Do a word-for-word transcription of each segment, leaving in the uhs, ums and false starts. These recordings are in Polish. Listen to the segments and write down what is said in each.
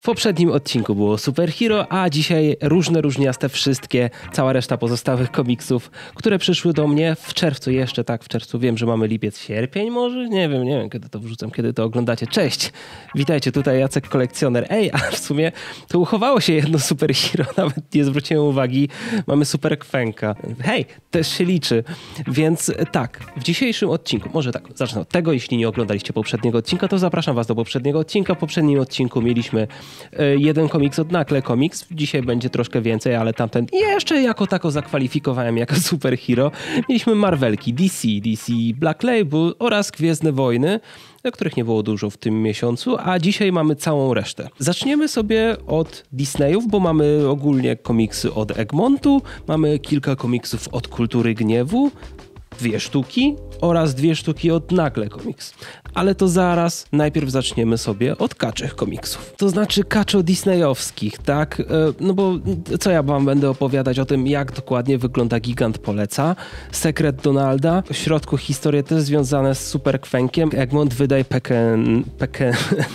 poprzednim odcinku było Superhero, a dzisiaj różne, różniaste wszystkie, cała reszta pozostałych komiksów, które przyszły do mnie w czerwcu jeszcze, tak, w czerwcu. Wiem, że mamy lipiec, sierpień może? Nie wiem, nie wiem, kiedy to wrzucam, kiedy to oglądacie. Cześć! Witajcie, tutaj Jacek Kolekcjoner. Ej, a w sumie to uchowało się jedno Superhero, nawet nie zwróciłem uwagi. Mamy Super Kwenka. Hej, też się liczy. Więc tak, w dzisiejszym odcinku, może tak, zacznę od tego, jeśli nie oglądaliście poprzedniego odcinka, to zapraszam was do poprzedniego odcinka. W poprzednim odcinku mieliśmy jeden komiks od Nakle Comics. Dzisiaj będzie troszkę więcej, ale tamten jeszcze jako tako zakwalifikowałem jako superhero. Mieliśmy Marvelki, D C, D C Black Label oraz Gwiezdne Wojny, których nie było dużo w tym miesiącu, a dzisiaj mamy całą resztę. Zaczniemy sobie od Disneyów, bo mamy ogólnie komiksy od Egmontu, mamy kilka komiksów od Kultury Gniewu, dwie sztuki oraz dwie sztuki od Nakle Comics. Ale to zaraz, najpierw zaczniemy sobie od kaczych komiksów. To znaczy kaczo disneyowskich, tak? No bo co ja wam będę opowiadać o tym, jak dokładnie wygląda Gigant Poleca, Sekret Donalda, w środku historie też związane z Super Kwenkiem. Egmont wydaj Peken... Peken...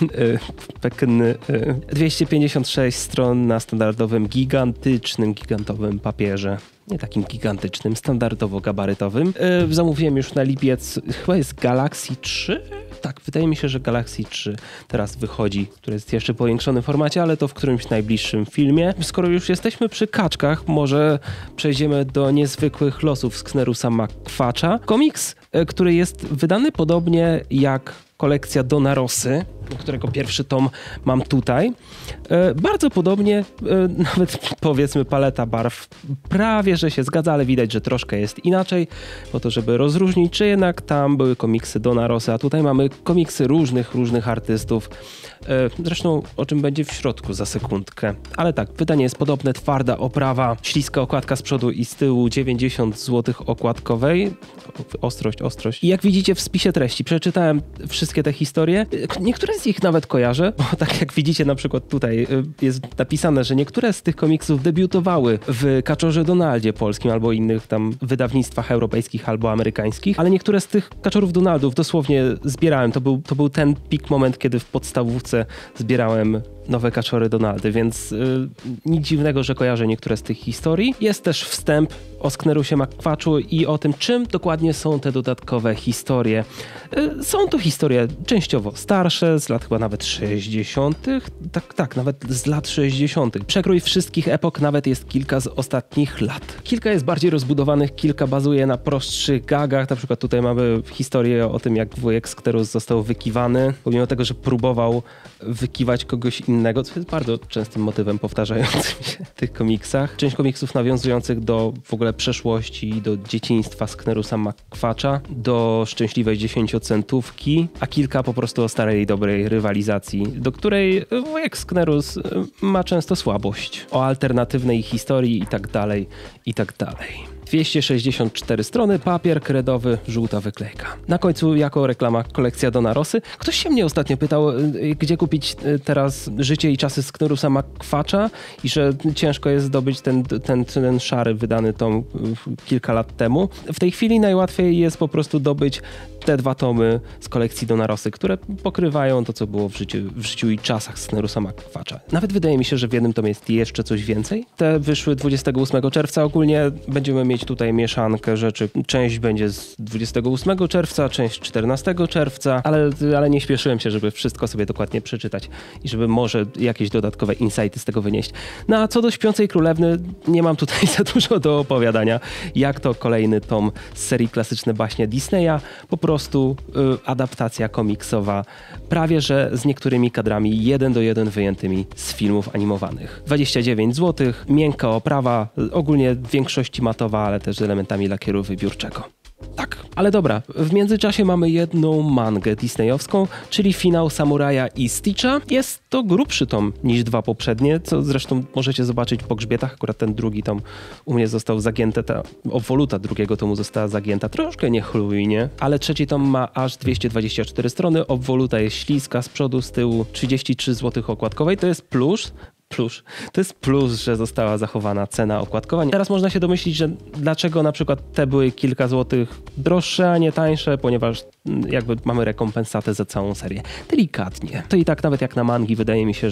Peken... dwieście pięćdziesiąt sześć stron na standardowym, gigantycznym, gigantowym papierze. Nie takim gigantycznym, standardowo gabarytowym. Yy, zamówiłem już na lipiec, chyba jest Galaxy trzy? Tak, wydaje mi się, że Galaxy trzy teraz wychodzi, który jest jeszcze w powiększonym formacie, ale to w którymś najbliższym filmie. Skoro już jesteśmy przy kaczkach, może przejdziemy do niezwykłych losów Sknerusa McQuatcha. Komiks, yy, który jest wydany podobnie jak kolekcja Dona Rossy, którego pierwszy tom mam tutaj. E, bardzo podobnie, e, nawet powiedzmy paleta barw prawie, że się zgadza, ale widać, że troszkę jest inaczej, po to, żeby rozróżnić, czy jednak tam były komiksy Dona Rossy, a tutaj mamy komiksy różnych, różnych artystów. E, zresztą o czym będzie w środku za sekundkę. Ale tak, pytanie jest podobne, twarda oprawa, śliska okładka z przodu i z tyłu, dziewięćdziesiąt złotych okładkowej. Ostrość, ostrość. I jak widzicie w spisie treści, przeczytałem wszystkie te historie. Niektóre z nich nawet kojarzę, bo tak jak widzicie na przykład tutaj jest napisane, że niektóre z tych komiksów debiutowały w Kaczorze Donaldzie polskim albo innych tam wydawnictwach europejskich albo amerykańskich, ale niektóre z tych Kaczorów Donaldów dosłownie zbierałem. To był, to był ten pik moment, kiedy w podstawówce zbierałem nowe Kaczory Donaldy, więc yy, nic dziwnego, że kojarzę niektóre z tych historii. Jest też wstęp o Sknerusie McQuatchu i o tym, czym dokładnie są te dodatkowe historie. Yy, są to historie częściowo starsze, z lat chyba nawet sześćdziesiątych. Tak, tak, nawet z lat sześćdziesiątych. Przekrój wszystkich epok, nawet jest kilka z ostatnich lat. Kilka jest bardziej rozbudowanych, kilka bazuje na prostszych gagach. Na przykład tutaj mamy historię o tym, jak wujek Sknerus został wykiwany, pomimo tego, że próbował wykiwać kogoś innego, co jest bardzo częstym motywem powtarzającym się w tych komiksach. Część komiksów nawiązujących do w ogóle przeszłości, do dzieciństwa Sknerusa McQuatcha, do szczęśliwej dziesięciocentówki, a kilka po prostu o starej, dobrej rywalizacji, do której wujek Sknerus ma często słabość. O alternatywnej historii i tak dalej, i tak dalej. dwieście sześćdziesiąt cztery strony, papier kredowy, żółta wyklejka. Na końcu jako reklama kolekcja Dona Rossy. Ktoś się mnie ostatnio pytał, gdzie kupić teraz Życie i czasy Sknerusa McQuatcha i że ciężko jest zdobyć ten, ten, ten szary wydany tom kilka lat temu. W tej chwili najłatwiej jest po prostu dobyć te dwa tomy z kolekcji Dona Rossy, które pokrywają to, co było w życiu, w życiu i czasach Sknerusa McQuatcha. Nawet wydaje mi się, że w jednym tomie jest jeszcze coś więcej. Te wyszły dwudziestego ósmego czerwca. Ogólnie będziemy mieć tutaj mieszankę rzeczy. Część będzie z dwudziestego ósmego czerwca, część czternastego czerwca, ale, ale nie śpieszyłem się, żeby wszystko sobie dokładnie przeczytać i żeby może jakieś dodatkowe insighty z tego wynieść. No a co do Śpiącej Królewny, nie mam tutaj za dużo do opowiadania. Jak to kolejny tom z serii Klasyczne baśnie Disneya, po prostu y, adaptacja komiksowa, prawie że z niektórymi kadrami jeden do jeden wyjętymi z filmów animowanych. dwadzieścia dziewięć złotych, miękka oprawa, ogólnie w większości matowa, ale też z elementami lakieru wybiórczego. Tak, ale dobra, w międzyczasie mamy jedną mangę disneyowską, czyli finał Samuraja i Stitcha. Jest to grubszy tom niż dwa poprzednie, co zresztą możecie zobaczyć po grzbietach. Akurat ten drugi tom u mnie został zagięty, ta obwoluta drugiego tomu została zagięta troszkę niechlujnie, ale trzeci tom ma aż dwieście dwadzieścia cztery strony, obwoluta jest śliska z przodu, z tyłu trzydzieści trzy złotych okładkowej, to jest plus. Plus. To jest plus, że została zachowana cena okładkowa. Teraz można się domyślić, że dlaczego na przykład te były kilka złotych droższe, a nie tańsze, ponieważ jakby mamy rekompensatę za całą serię. Delikatnie. To i tak nawet jak na mangi wydaje mi się, że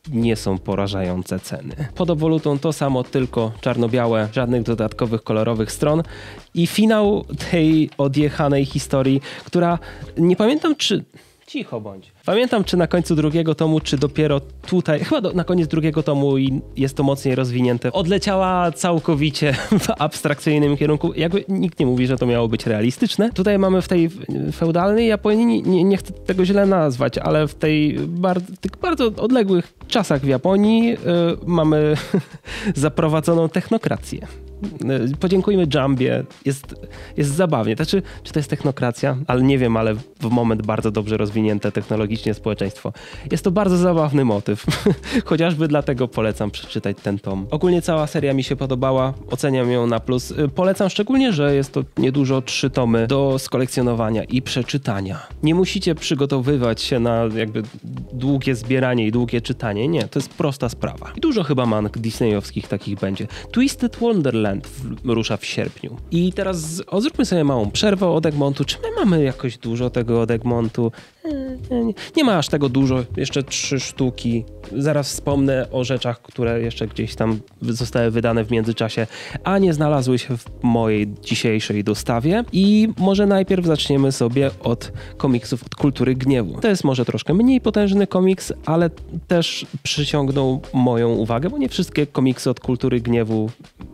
nie są porażające ceny. Pod Evolutą to samo, tylko czarno-białe, żadnych dodatkowych kolorowych stron i finał tej odjechanej historii, która nie pamiętam czy... Cicho bądź. Pamiętam, czy na końcu drugiego tomu, czy dopiero tutaj, chyba do, na koniec drugiego tomu i jest to mocniej rozwinięte, odleciała całkowicie w abstrakcyjnym kierunku. Jakby nikt nie mówi, że to miało być realistyczne. Tutaj mamy w tej feudalnej Japonii, nie, nie chcę tego źle nazwać, ale w tej bar, tych bardzo odległych czasach w Japonii yy, mamy zaprowadzoną technokrację. Podziękujmy Jambie, jest, jest zabawnie. Znaczy, czy to jest technokracja? Ale nie wiem, ale w moment bardzo dobrze rozwinięte technologicznie społeczeństwo. Jest to bardzo zabawny motyw. Chociażby dlatego polecam przeczytać ten tom. Ogólnie cała seria mi się podobała, oceniam ją na plus. Polecam szczególnie, że jest to niedużo trzy tomy do skolekcjonowania i przeczytania. Nie musicie przygotowywać się na jakby długie zbieranie i długie czytanie. Nie, to jest prosta sprawa. I dużo chyba mang disneyowskich takich będzie. Twisted Wonderland rusza w sierpniu. I teraz o, zróbmy sobie małą przerwę od Egmontu. Czy my mamy jakoś dużo tego od Egmontu? Nie, nie, nie ma aż tego dużo. Jeszcze trzy sztuki. Zaraz wspomnę o rzeczach, które jeszcze gdzieś tam zostały wydane w międzyczasie, a nie znalazły się w mojej dzisiejszej dostawie. I może najpierw zaczniemy sobie od komiksów od Kultury Gniewu. To jest może troszkę mniej potężny komiks, ale też przyciągnął moją uwagę, bo nie wszystkie komiksy od Kultury Gniewu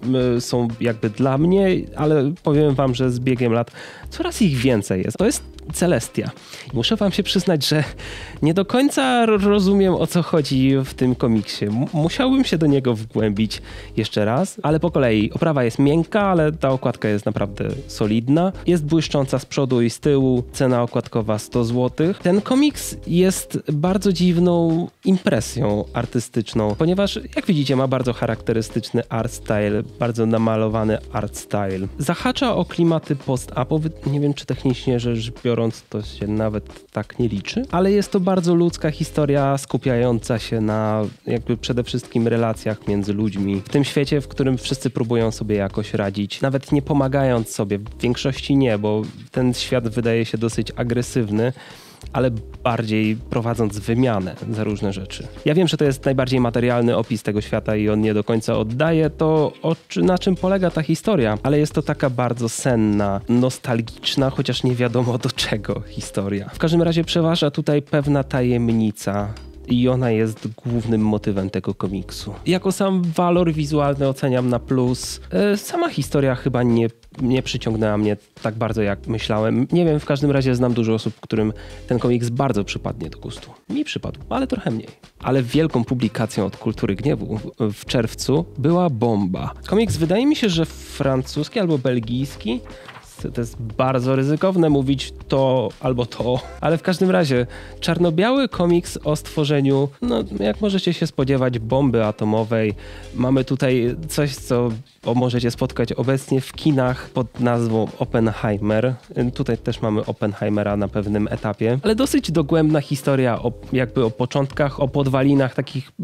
są jakby dla mnie, ale powiem wam, że z biegiem lat coraz ich więcej jest. To jest Celestia. Muszę wam się przyznać, że nie do końca rozumiem, o co chodzi w tym komiksie. M- musiałbym się do niego wgłębić jeszcze raz, ale po kolei. Oprawa jest miękka, ale ta okładka jest naprawdę solidna. Jest błyszcząca z przodu i z tyłu. Cena okładkowa sto złotych. Ten komiks jest bardzo dziwną impresją artystyczną, ponieważ jak widzicie ma bardzo charakterystyczny art style, bardzo namalowany art style. Zahacza o klimaty post-apo. Nie wiem, czy technicznie rzecz biorąc to się nawet tak nie liczy, ale jest to bardzo ludzka historia skupiająca się na jakby przede wszystkim relacjach między ludźmi. W tym świecie, w którym wszyscy próbują sobie jakoś radzić, nawet nie pomagając sobie. W większości nie, bo ten świat wydaje się dosyć agresywny, ale bardziej prowadząc wymianę za różne rzeczy. Ja wiem, że to jest najbardziej materialny opis tego świata i on nie do końca oddaje to, o, na czym polega ta historia, ale jest to taka bardzo senna, nostalgiczna, chociaż nie wiadomo do czego historia. W każdym razie przeważa tutaj pewna tajemnica i ona jest głównym motywem tego komiksu. Jako sam walor wizualny oceniam na plus. Sama historia chyba nie nie przyciągnęła mnie tak bardzo, jak myślałem. Nie wiem, w każdym razie znam dużo osób, którym ten komiks bardzo przypadnie do gustu. Mi przypadł, ale trochę mniej. Ale wielką publikacją od Kultury Gniewu w czerwcu była Bomba. Komiks wydaje mi się, że francuski albo belgijski. To jest bardzo ryzykowne mówić to albo to, ale w każdym razie czarno-biały komiks o stworzeniu, no jak możecie się spodziewać, bomby atomowej. Mamy tutaj coś, co możecie spotkać obecnie w kinach pod nazwą Oppenheimer. Tutaj też mamy Oppenheimera na pewnym etapie, ale dosyć dogłębna historia o, jakby o początkach, o podwalinach takich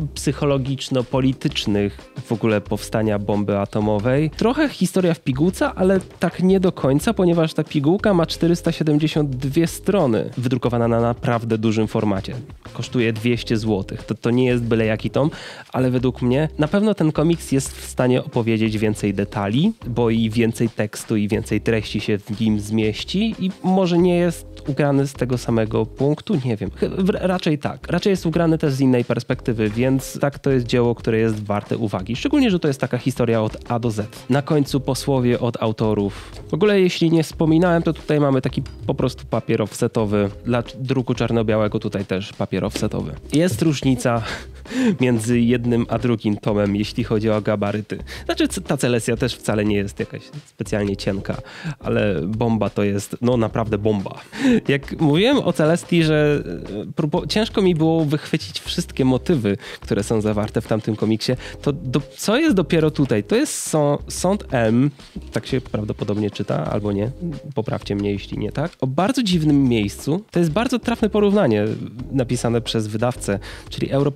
psychologiczno-politycznych w ogóle powstania bomby atomowej. Trochę historia w pigułce, ale tak nie do końca, ponieważ ta pigułka ma czterysta siedemdziesiąt dwie strony, wydrukowana na naprawdę dużym formacie. Kosztuje dwieście złotych. To, to nie jest byle jaki tom, ale według mnie na pewno ten komiks jest w stanie opowiedzieć więcej detali, bo i więcej tekstu i więcej treści się w nim zmieści i może nie jest ugrany z tego samego punktu, nie wiem. Raczej tak. Raczej jest ugrany też z innej perspektywy, więc tak, to jest dzieło, które jest warte uwagi. Szczególnie, że to jest taka historia od A do Z. Na końcu posłowie od autorów. W ogóle jeśli nie wspominałem, to tutaj mamy taki po prostu papier offsetowy. Dla druku czarno-białego tutaj też papier offsetowy. Jest różnica między jednym a drugim tomem, jeśli chodzi o gabaryty. Znaczy ta Celestia też wcale nie jest jakaś specjalnie cienka, ale Bomba to jest no naprawdę bomba. Jak mówiłem o Celestii, że próbu- ciężko mi było wychwycić wszystkie motywy, które są zawarte w tamtym komiksie, to do, co jest dopiero tutaj? To jest so- Sąd M, tak się prawdopodobnie czyta, albo nie, poprawcie mnie, jeśli nie tak, o bardzo dziwnym miejscu. To jest bardzo trafne porównanie napisane przez wydawcę, czyli europejskie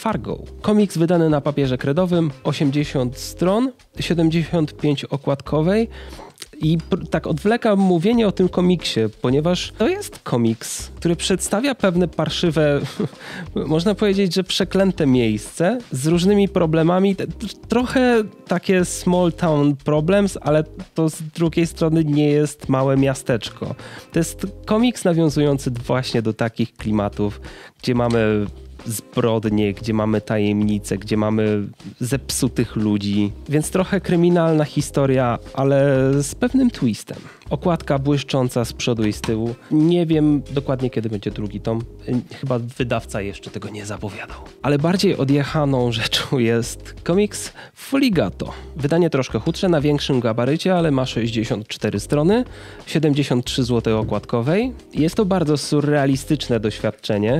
Fargo. Komiks wydany na papierze kredowym, osiemdziesiąt stron, siedemdziesiąt pięć okładkowej. I tak odwlekam mówienie o tym komiksie, ponieważ to jest komiks, który przedstawia pewne parszywe, można powiedzieć, że przeklęte miejsce z różnymi problemami. Trochę takie small town problems, ale to z drugiej strony nie jest małe miasteczko. To jest komiks nawiązujący właśnie do takich klimatów, gdzie mamy zbrodnie, gdzie mamy tajemnice, gdzie mamy zepsutych ludzi, więc trochę kryminalna historia, ale z pewnym twistem. Okładka błyszcząca z przodu i z tyłu. Nie wiem dokładnie, kiedy będzie drugi tom. Chyba wydawca jeszcze tego nie zapowiadał. Ale bardziej odjechaną rzeczą jest komiks Fuligato. Wydanie troszkę chudsze, na większym gabarycie, ale ma sześćdziesiąt cztery strony, siedemdziesiąt trzy złote okładkowej. Jest to bardzo surrealistyczne doświadczenie.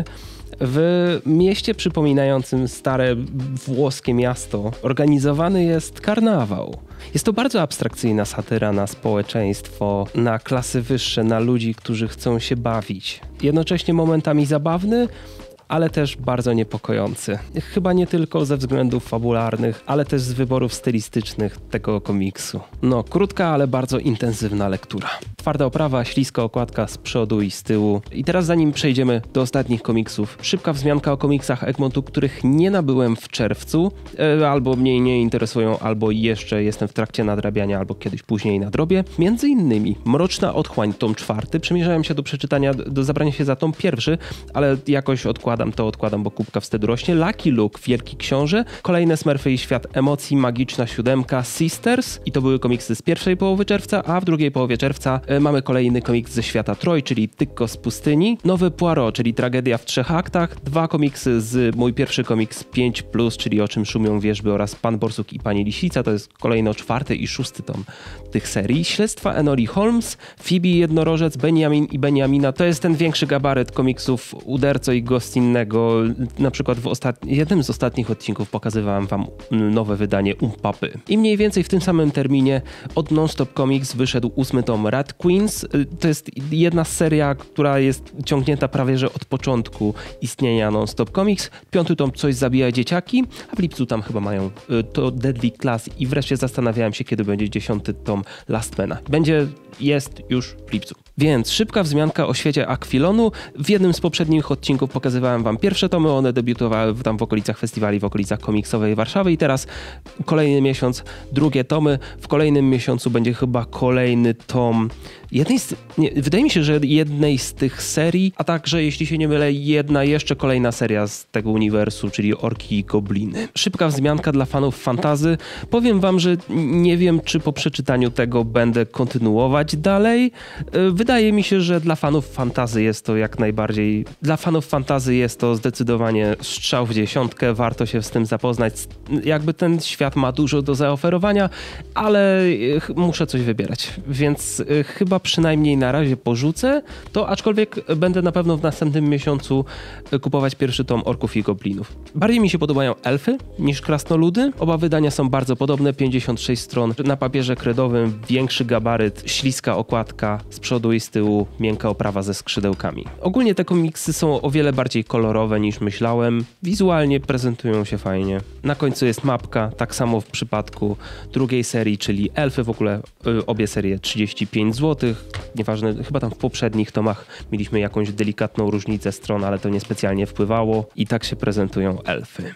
W mieście przypominającym stare włoskie miasto organizowany jest karnawał. Jest to bardzo abstrakcyjna satyra na społeczeństwo, na klasy wyższe, na ludzi, którzy chcą się bawić. Jednocześnie momentami zabawny, ale też bardzo niepokojący. Chyba nie tylko ze względów fabularnych, ale też z wyborów stylistycznych tego komiksu. No, krótka, ale bardzo intensywna lektura. Twarda oprawa, śliska okładka z przodu i z tyłu. I teraz zanim przejdziemy do ostatnich komiksów, szybka wzmianka o komiksach Egmontu, których nie nabyłem w czerwcu, e, albo mnie nie interesują, albo jeszcze jestem w trakcie nadrabiania, albo kiedyś później nadrobię. Między innymi Mroczna Otchłań, tom czwarty. Przymierzałem się do przeczytania, do zabrania się za tom pierwszy, ale jakoś odkładam to odkładam, bo kubka wtedy rośnie. Lucky Luke, Wielki Książę, Kolejne Smurfy i Świat Emocji, Magiczna Siódemka, Sisters i to były komiksy z pierwszej połowy czerwca, a w drugiej połowie czerwca e, mamy kolejny komiks ze świata Troj, czyli Tykko z pustyni, Nowy Poirot, czyli Tragedia w trzech aktach, dwa komiksy z mój pierwszy komiks pięć plus, czyli O czym szumią wierzby oraz Pan Borsuk i Pani Lisica, to jest kolejno czwarty i szósty tom tych serii. Śledztwa Enoli Holmes, Phoebe Jednorożec, Benjamin i Benjamina, to jest ten większy gabaryt komiksów Uderco i Gostinnego. Na przykład w ostat... jednym z ostatnich odcinków pokazywałem wam nowe wydanie Umpapy. I mniej więcej w tym samym terminie od Non-Stop Comics wyszedł ósmy tom Rat Queens. To jest jedna seria, która jest ciągnięta prawie że od początku istnienia Non-Stop Comics. Piąty tom Coś zabija dzieciaki, a w lipcu tam chyba mają to Deadly Class i wreszcie zastanawiałem się, kiedy będzie dziesiąty tom Last Mana. Będzie, jest już w lipcu. Więc szybka wzmianka o świecie Aquilonu. W jednym z poprzednich odcinków pokazywałem wam pierwsze tomy, one debiutowały tam w okolicach festiwali, w okolicach komiksowej Warszawy i teraz kolejny miesiąc, drugie tomy. W kolejnym miesiącu będzie chyba kolejny tom jednej z, nie, wydaje mi się, że jednej z tych serii, a także, jeśli się nie mylę, jedna jeszcze kolejna seria z tego uniwersum, czyli Orki i Gobliny. Szybka wzmianka dla fanów fantasy. Powiem wam, że nie wiem, czy po przeczytaniu tego będę kontynuować dalej. Wydaje mi się, że dla fanów fantasy jest to jak najbardziej... Dla fanów fantasy jest to zdecydowanie strzał w dziesiątkę, warto się z tym zapoznać. Jakby ten świat ma dużo do zaoferowania, ale muszę coś wybierać, więc chyba przynajmniej na razie porzucę to, aczkolwiek będę na pewno w następnym miesiącu kupować pierwszy tom Orków i Goblinów. Bardziej mi się podobają elfy niż krasnoludy. Oba wydania są bardzo podobne, pięćdziesiąt sześć stron na papierze kredowym, większy gabaryt, śliska okładka z przodu i z tyłu, miękka oprawa ze skrzydełkami. Ogólnie te komiksy są o wiele bardziej kolorowe niż myślałem. Wizualnie prezentują się fajnie. Na końcu jest mapka, tak samo w przypadku drugiej serii, czyli Elfy. W ogóle y, obie serie trzydzieści pięć złotych. Nieważne, chyba tam w poprzednich tomach mieliśmy jakąś delikatną różnicę stron, ale to niespecjalnie wpływało. I tak się prezentują Elfy.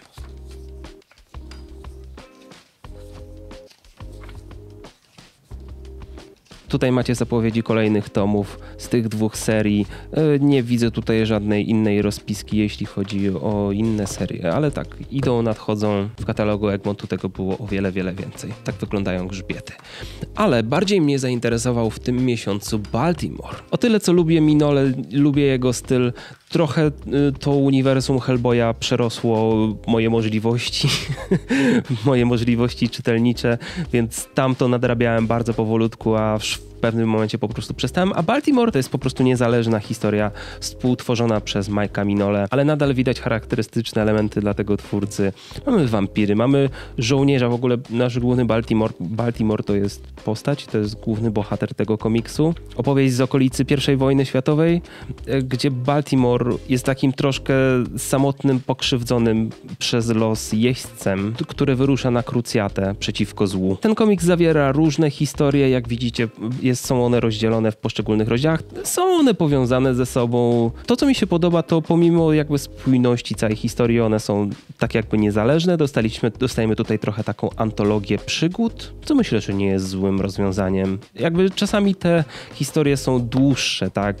Tutaj macie zapowiedzi kolejnych tomów z tych dwóch serii. Nie widzę tutaj żadnej innej rozpiski, jeśli chodzi o inne serie, ale tak, idą, nadchodzą. W katalogu Egmontu tego było o wiele, wiele więcej. Tak wyglądają grzbiety. Ale bardziej mnie zainteresował w tym miesiącu Baltimore. O tyle, co lubię Minole, lubię jego styl. Trochę to uniwersum Hellboya przerosło moje możliwości, moje możliwości czytelnicze, więc tam to nadrabiałem bardzo powolutku, a w pewnym momencie po prostu przestałem, a Baltimore to jest po prostu niezależna historia współtworzona przez Mike'a Minole, ale nadal widać charakterystyczne elementy dla tego twórcy. Mamy wampiry, mamy żołnierza, w ogóle nasz główny Baltimore, Baltimore to jest postać, to jest główny bohater tego komiksu. Opowieść z okolicy pierwszej wojny światowej, gdzie Baltimore jest takim troszkę samotnym, pokrzywdzonym przez los jeźdźcem, który wyrusza na krucjatę przeciwko złu. Ten komiks zawiera różne historie, jak widzicie, jest, są one rozdzielone w poszczególnych rozdziałach, są one powiązane ze sobą. To, co mi się podoba, to pomimo jakby spójności całej historii, one są tak jakby niezależne. Dostaliśmy, dostajemy tutaj trochę taką antologię przygód, co myślę, że nie jest złym rozwiązaniem. Jakby czasami te historie są dłuższe, tak?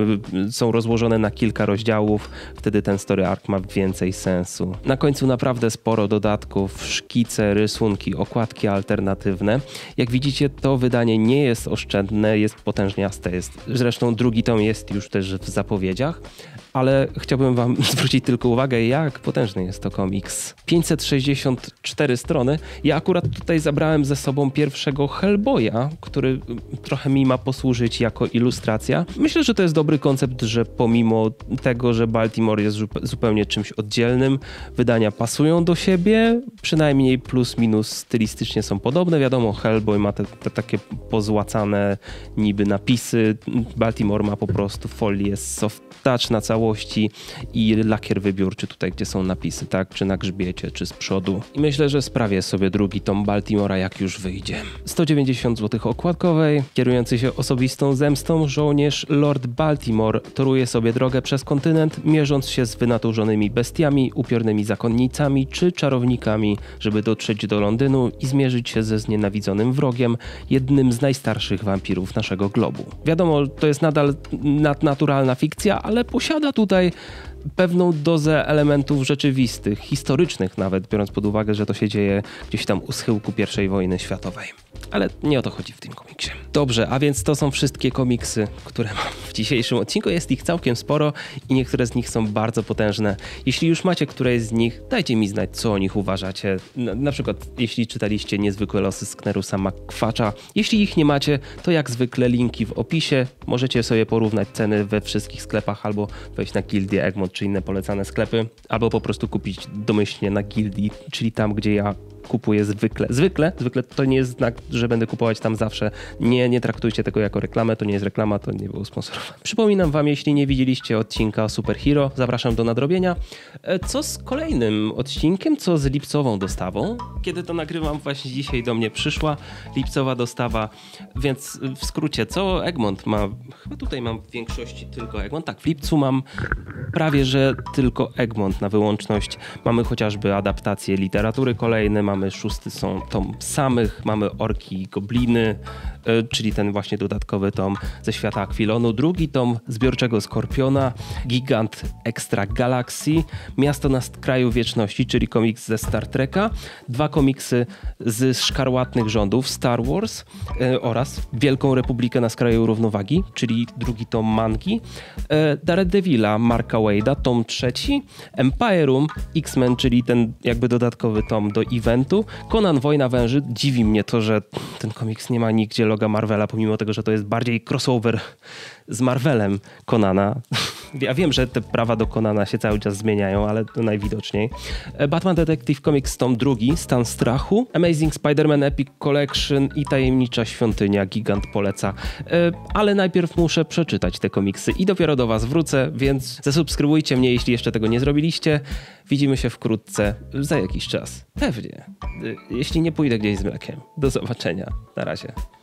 Są rozłożone na kilka rozdziałów, wtedy ten story arc ma więcej sensu. Na końcu naprawdę sporo dodatków, szkice, rysunki, okładki alternatywne. Jak widzicie, to wydanie nie jest oszczędne, jest potężniaste. Jest, zresztą drugi tom jest już też w zapowiedziach, ale chciałbym wam zwrócić tylko uwagę, jak potężny jest to komiks. pięćset sześćdziesiąt cztery strony. Ja akurat tutaj zabrałem ze sobą pierwszego Hellboya, który trochę mi ma posłużyć jako ilustracja. Myślę, że to jest dobry koncept, że pomimo tego, że Baltimore jest zupełnie czymś oddzielnym, wydania pasują do siebie, przynajmniej plus minus stylistycznie są podobne. Wiadomo, Hellboy ma te, te takie pozłacane niby napisy, Baltimore ma po prostu folię soft touch na całości i lakier wybiórczy tutaj, gdzie są napisy, tak? Czy na grzbiecie, czy z przodu. I myślę, że sprawię sobie drugi tom Baltimora, jak już wyjdzie. sto dziewięćdziesiąt złotych okładkowej, kierujący się osobistą zemstą, żołnierz Lord Baltimore toruje sobie drogę przez kontynent, mierząc się z wynaturzonymi bestiami, upiornymi zakonnicami czy czarownikami, żeby dotrzeć do Londynu i zmierzyć się ze znienawidzonym wrogiem, jednym z najstarszych wampirów naszego globu. Wiadomo, to jest nadal nadnaturalna fikcja, ale posiada tutaj pewną dozę elementów rzeczywistych, historycznych nawet, biorąc pod uwagę, że to się dzieje gdzieś tam u schyłku pierwszej wojny światowej. Ale nie o to chodzi w tym komiksie. Dobrze, a więc to są wszystkie komiksy, które mam w dzisiejszym odcinku. Jest ich całkiem sporo i niektóre z nich są bardzo potężne. Jeśli już macie któreś z nich, dajcie mi znać, co o nich uważacie. Na, na przykład, jeśli czytaliście Niezwykłe losy Sknerusa McQuatcha. Jeśli ich nie macie, to jak zwykle linki w opisie. Możecie sobie porównać ceny we wszystkich sklepach albo wejść na Gildię, Egmont czy inne polecane sklepy, albo po prostu kupić domyślnie na Gildii, czyli tam, gdzie ja kupuję zwykle. Zwykle, zwykle to nie jest znak, że będę kupować tam zawsze. Nie, nie traktujcie tego jako reklamę, to nie jest reklama, to nie było sponsorowane. Przypominam wam, jeśli nie widzieliście odcinka o Superhero, zapraszam do nadrobienia. Co z kolejnym odcinkiem, co z lipcową dostawą? Kiedy to nagrywam, właśnie dzisiaj do mnie przyszła lipcowa dostawa, więc w skrócie, co Egmont ma? Chyba tutaj mam w większości tylko Egmont. Tak, w lipcu mam prawie, że tylko Egmont na wyłączność. Mamy chociażby adaptacje literatury kolejne, mamy szósty są tom samych, mamy Orki i Gobliny, yy, czyli ten właśnie dodatkowy tom ze świata Aquilonu, drugi tom Zbiorczego Skorpiona, Gigant Extra Galaxy, Miasto na skraju wieczności, czyli komiks ze Star Treka, dwa komiksy z Szkarłatnych Rządów Star Wars yy, oraz Wielką Republikę na skraju równowagi, czyli drugi tom mangi, yy, Daredevila Marka Wade'a, tom trzeci, Empire'um X-Men, czyli ten jakby dodatkowy tom do eventu, Conan Wojna Węży. Dziwi mnie to, że ten komiks nie ma nigdzie loga Marvela, pomimo tego, że to jest bardziej crossover z Marvelem Conana. Ja wiem, że te prawa do Conana się cały czas zmieniają, ale to najwidoczniej. Batman Detective Comics tom drugi, Stan Strachu, Amazing Spider-Man Epic Collection i Tajemnicza Świątynia, Gigant poleca. Ale najpierw muszę przeczytać te komiksy i dopiero do was wrócę, więc zasubskrybujcie mnie, jeśli jeszcze tego nie zrobiliście. Widzimy się wkrótce, za jakiś czas. Pewnie. Jeśli nie pójdę gdzieś z mlekiem. Do zobaczenia. Na razie.